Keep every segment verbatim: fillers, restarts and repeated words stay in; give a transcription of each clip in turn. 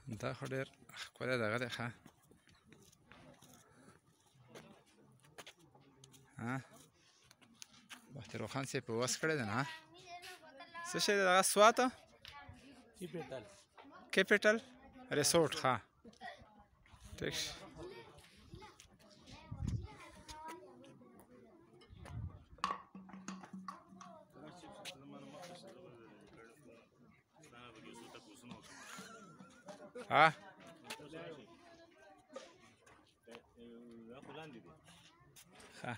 دا خو ډېر ښکلی دغه دی ښه بختیار خان صاحب په وس کړی دی نه څه شی دی دغه سواته کیپیټل کیپیټل ریسورټ ښه ټیک ها ښه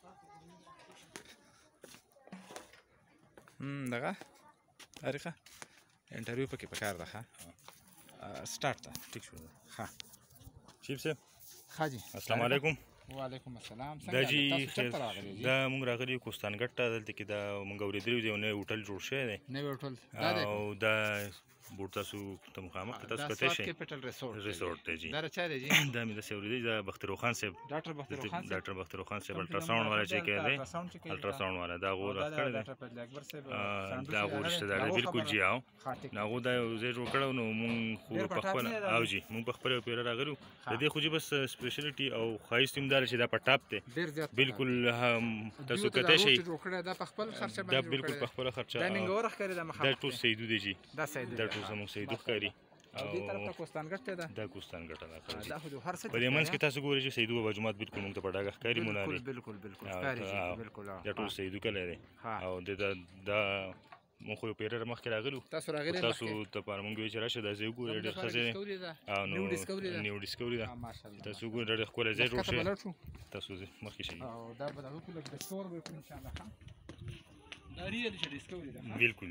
دغه طریقه انټرویو پکې پکار ده ښه سټارټ ده ټیک شو ښه شیف صاحب ښه جي السلام علیکم وعلیکم السلام دا جی دا مونږ راغلي کوستانګټ ته دلته کې دا مونږ اورېدلي یو نوی هوټل جوړ شوی دی نوی هوټل او دا بوټ تاسو ته مخامخ تاسو کته شي کیپیټل ریسورټ ریسورټ دی جی دا چا دی جی دا مې د سوري دا بختیار خان صاحب ډاکټر بختیار خان صاحب ډاکټر بختیار خان صاحب الټراساوند والا چې کوي الټراساوند والا دا غو راکړی دی دا غو رشتہ دار بالکل جی او دا غو دا زه جوړ کړو نو مونږ خو په خپل او جی مونږ په خپل پیر راغلو د دې خو جی بس سپیشلیټي او خاص تیمدار چې دا پټاپ ته بالکل تاسو کته شي دا په خپل خرچه باندې دا بالکل په خپل خرچه دا ننګ ورخ کړی دا مخه دا ټول سیدو دی جی دا سیدو دا ټول زموږ سیدو ښکاري او دې طرف ته کوستانګټ ته ده دا کوستانګټ ده دا خو هر څه په دې منځ کې تاسو ګورئ چې سیدو بابا جومات بالکل موږ ته په ډاګه ښکاري مونږ بالکل بالکل ښکاري بالکل دا ټول سیدو کلی دی او د دا مونږ خو یو پیرر مخکې راغلو تاسو راغلي تاسو ته په مونږ وی چې راشه دا ځای ګورئ ډېر ښه ځای دی او نو نیو ډسکوري ده تاسو ګورئ ډېر ښکلی ځای جوړ شوی تاسو مخکې شئ او دا به دغه کله ډسکور به ان شاء الله دا ریل چې ډسکوري ده بالکل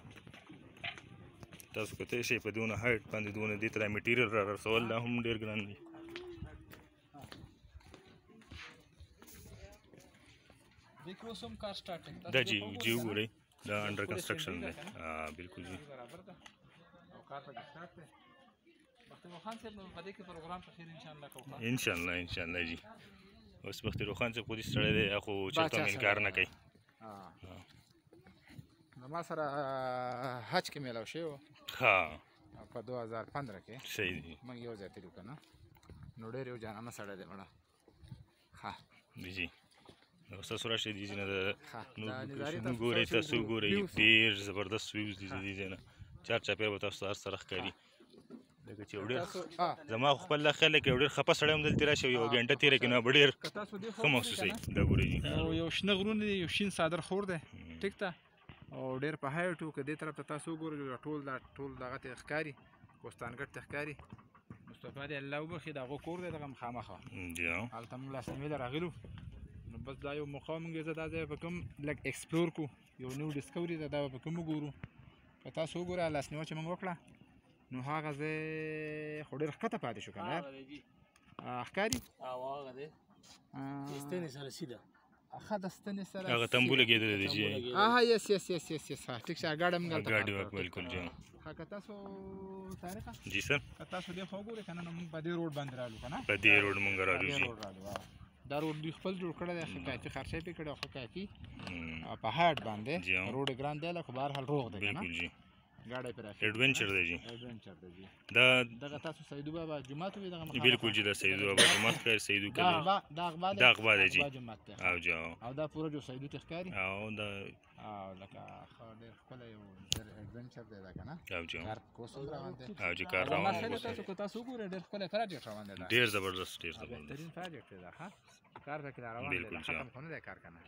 تاسو کته شي په دونه هایټ باندې دونه دې تر میټیریل را رسول دا هم ډېر ګران دي دیکھو سم کار سٹارټینګ دا جی جی وګورئ دا انډر کنسټرکشن دی بالکل جی او کار په سٹارټ دی بختیار خان صاحب نو باندې کې پروګرام په خیر ان شاء الله کوو ان شاء الله ان شاء الله جی اوس بختیار خان صاحب خو دې سره دی خو چاته انکار نه کوي نو ما سره حج کې میلاو شوی و ها په دوه هزار پندره کې صحیح دی موږ یو ځای تللو که نه نو ډېر یو جانانه سړی دی مړه ښه جی ستاسو راشئ دې ځای نه د ګورئ تاسو ګورئ ډېر زبردست ویوز دي د دې ځای نه چار چاپېره به تاسو ته هر څه ښکاري لکه چې یو ډېر زما خو خپل دا خیال دی که یو ډېر خفه سړی هم دلته راشي یو ګنټه تېره کړي نو به ډېر ښه محسوسوي دا ګورئ یو شنه غرونه دي یو شین څادر خور دی ټیک ده او ډېر په هایټ و که دې طرف ته تاسو وګورئ ټول دا ټول دغه ته ښکاري کوستانګټ ته ښکاري مصطفی دې الله وبخښي د هغو کور دی دغه مخامخه هلته موږ لاسنیوي له راغلو نو بس دا یو موقع موږ زه دا ځای به کوم لږ ایکسپلور کړو یو نو ډسکوري ده دا به کوم وګورو که تاسو وګورئ لاسنیوه چې موږ وکړه نو هغه ځای خو ډېر ښکته پاتې شو که نه ښکاري ستنې سره سیده ښه د ستنې سره هغه تمبو لګېدلی دی جی ها یس یس یس یس یس ها ټیک شه ګاډی هم هلته ګاډي بالکل جی ښه که تاسو طارقه جی سر که تاسو دې خوا وګورئ که نه نو موږ په دې روډ باندې رالو که نه په دې روډ موږ رالو جی دا روډ دوی خپل جوړ کړی دی ښه کافي خرچه یې پرې کړې ښه کافي په هایټ باندې روډ یې ګران دی خو بهرحال روغ دی که نه بالکل جی ګاډی پرې اخلي ایډونچر دی جی ایډونچر دی جی دا دغه تاسو سیدو بابا جومات وي دغه بالکل جی دا سیدو بابا جومات ښکاري سیدو کلی دا اغبا دا اغبا دی جی جومات دی او جی او دا پوره جو سیدو ته ښکاري او دا او لکه ښه ډېر ښکلی یو ایډونچر دی دا که نه او جی کار کوس هم روان دی او جی کار روان دی تاسو که تاسو وګورئ ډېر ښکلی پراجکټ روان دی دا ډېر زبردست ډېر زبردست بهترین پراجکټ دی دا ښه کار پکې روان دی ختم خو نه دی کار که نه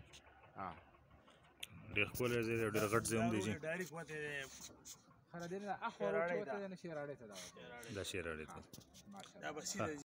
ډېر ښکلی ځای دی ډېر غټ ځای هم دی جی خره دې نه اخوا روډ ته نه شي راړې ته دا دا شی راړې ته